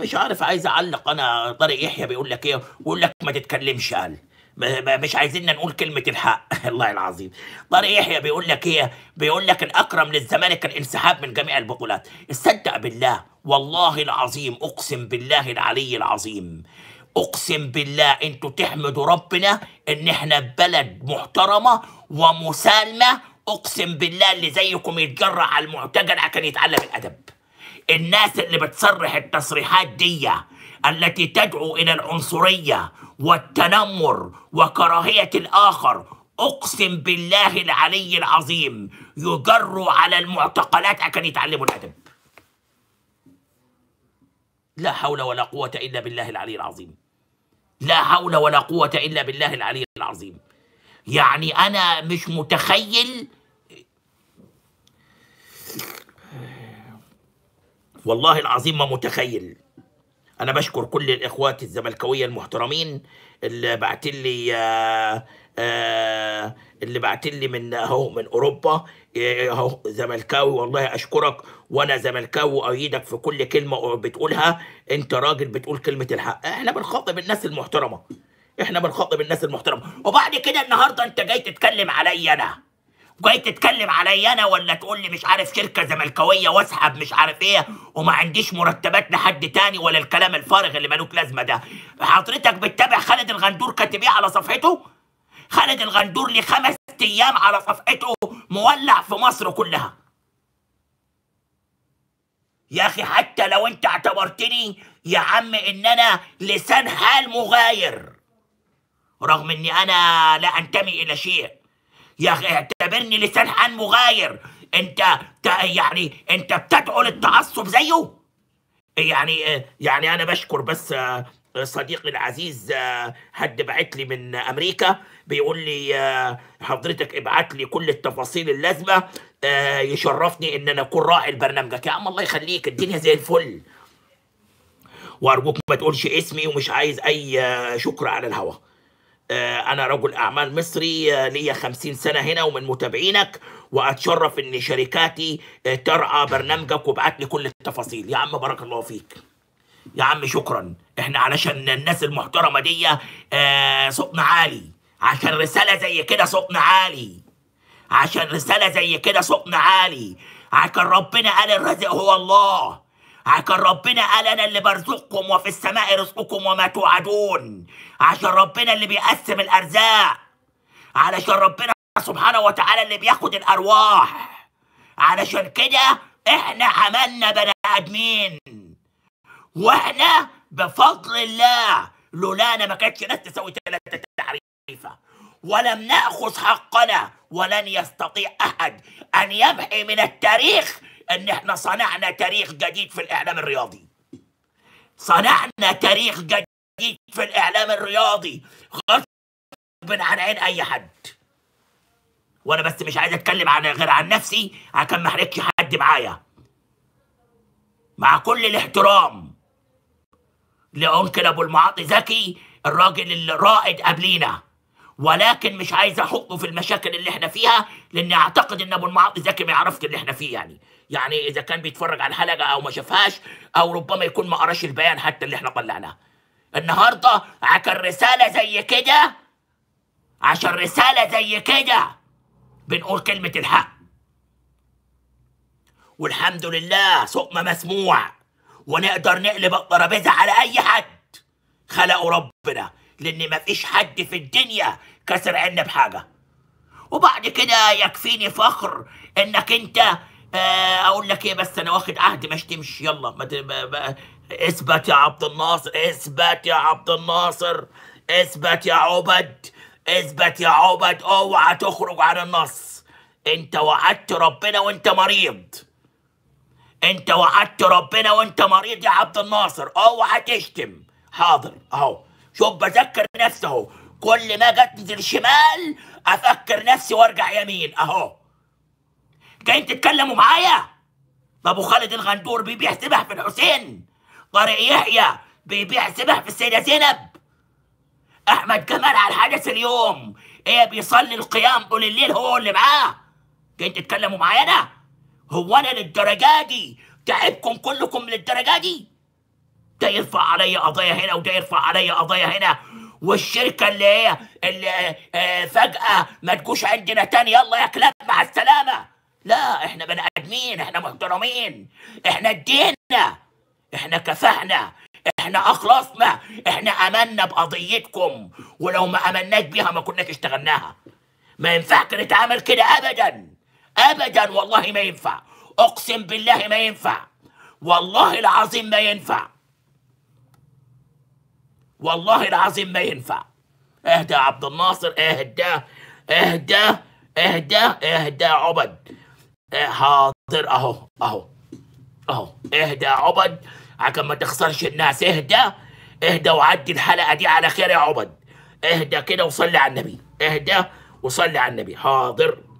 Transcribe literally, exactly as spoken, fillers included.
مش عارف، عايز اعلق انا. طارق يحيى بيقول لك ايه؟ بيقول لك ما تتكلمش، قال ما- ما- مش عايزيننا نقول كلمة الحق. الله العظيم. طارق يحيى بيقول لك ايه؟ بيقول لك الأكرم للزمالك الانسحاب من جميع البطولات. اصدق بالله، والله العظيم، أقسم بالله العلي العظيم، أقسم بالله انتوا تحمدوا ربنا إن احنا بلد محترمة ومسالمة. أقسم بالله اللي زيكم يتجرأ على المعتقل عشان يتعلم الأدب. الناس اللي بتصرح التصريحات دي التي تدعو إلى العنصرية والتنمر وكراهية الآخر، أقسم بالله العلي العظيم يجروا على المعتقلات عشان يتعلموا الأدب. لا حول ولا قوة إلا بالله العلي العظيم. لا حول ولا قوة إلا بالله العلي العظيم. يعني أنا مش متخيل، والله العظيم ما متخيل. أنا بشكر كل الإخوات الزملكاوية المحترمين اللي بعت لي آه آه اللي بعت لي من اهو من أوروبا اهو زملكاوي، والله أشكرك، وأنا زملكاوي وأيدك في كل كلمة بتقولها. أنت راجل بتقول كلمة الحق. إحنا بنخاطب الناس المحترمة، إحنا بنخاطب الناس المحترمة. وبعد كده النهاردة أنت جاي تتكلم عليا أنا، جاي تتكلم عليا انا، ولا تقول لي مش عارف شركه زملكاويه واسحب مش عارف ايه وما عنديش مرتبات لحد تاني، ولا الكلام الفارغ اللي مالوك لازمه ده. حضرتك بتتابع خالد الغندور كاتب ايه على صفحته؟ خالد الغندور لي خمس ايام على صفحته مولع في مصر كلها. يا اخي حتى لو انت اعتبرتني يا عم ان انا لسان حال مغاير، رغم اني انا لا انتمي الى شيء، يا اخي اعتبرني لسان حال مغاير. انت يعني انت بتدعو للتعصب زيه؟ يعني يعني انا بشكر بس صديقي العزيز، حد بعت لي من امريكا بيقول لي حضرتك ابعت لي كل التفاصيل اللازمه، يشرفني ان انا اكون راعي لبرنامجك. يا عم الله يخليك، الدنيا زي الفل، وارجوك ما تقولش اسمي، ومش عايز اي شكر على الهوا. أنا رجل أعمال مصري ليا خمسين سنة هنا ومن متابعينك، وأتشرف إن شركاتي ترعى برنامجك وابعت لي كل التفاصيل. يا عم بارك الله فيك، يا عم شكرا. إحنا علشان الناس المحترمة دي صوتنا عالي، عشان رسالة زي كده صوتنا عالي، عشان رسالة زي كده صوتنا عالي، عشان ربنا قال الرازق هو الله، عشان ربنا قال انا اللي برزقكم وفي السماء رزقكم وما توعدون، عشان ربنا اللي بيقسم الارزاق، علشان ربنا سبحانه وتعالى اللي بياخد الارواح. علشان كده احنا عملنا بني ادمين، واحنا بفضل الله لولانا ما كانتش ناس تسوي ثلاثة تعريفه، ولم ناخذ حقنا، ولن يستطيع احد ان يمحي من التاريخ ان احنا صنعنا تاريخ جديد في الاعلام الرياضي. صنعنا تاريخ جديد في الاعلام الرياضي غصب عن عين اي حد. وانا بس مش عايز اتكلم عن غير عن نفسي عشان ما احرجش حد معايا، مع كل الاحترام لأنكل ابو المعاطي زكي الراجل الرائد قبلينا، ولكن مش عايز احطه في المشاكل اللي احنا فيها، لاني اعتقد ان ابو المعاطي زكي ما يعرفش اللي احنا فيه. يعني يعني اذا كان بيتفرج على الحلقه او ما شافهاش، او ربما يكون ما قراش البيان حتى اللي احنا طلعناه النهارده، عشان رساله زي كده، عشان رساله زي كده بنقول كلمه الحق. والحمد لله صوتنا مسموع، ونقدر نقلب الترابيزه على اي حد خلقه ربنا، لان ما فيش حد في الدنيا كسر عنا بحاجه. وبعد كده يكفيني فخر انك انت آه اقول لك ايه، بس انا واخد عهد ما اشتمش. يلا ما ت... ما... ما... اثبت يا عبد الناصر، اثبت يا عبد الناصر، اثبت يا عبد، اثبت يا عبد، اوعى تخرج عن النص. انت وعدت ربنا وانت مريض، انت وعدت ربنا وانت مريض يا عبد الناصر، اوعى تشتم. حاضر اهو، شوف بذكر نفسي اهو، كل ما جت تنزل شمال افكر نفسي وارجع يمين اهو. جايين تتكلموا معايا؟ ابو خالد الغندور بيبيع سبح في الحسين، طارق يحيى بيبيع سبح في السيده زينب، احمد جمال على الحدث اليوم ايه بيصلي القيام طول الليل هو اللي معاه. جايين تتكلموا معايا انا؟ هو انا للدرجه دي تعبكم كلكم للدرجه دي؟ ده يرفع عليا قضايا هنا وده يرفع عليا قضايا هنا، والشركه اللي هي اللي آه فجاه ما تجوش عندنا تاني، يلا يا كلاب مع السلامه. لا، احنا بني ادمين، احنا محترمين، احنا ادينا، احنا كفحنا، احنا اخلصنا، احنا امنا بقضيتكم، ولو ما امناش بيها ما كناش اشتغلناها. ما ينفعش نتعامل كده ابدا ابدا، والله ما ينفع، اقسم بالله ما ينفع، والله العظيم ما ينفع، والله العظيم ما ينفع. اهدى يا عبد الناصر، اهدى اهدى اهدى اهدى يا عبد. اه حاضر، اهو اهو اهو، اهدى يا عبد عشان ما تخسرش الناس. اهدى اهدى وعدي الحلقه دي على خير يا عبد. اهدى كده وصلي على النبي، اهدى وصلي على النبي. حاضر.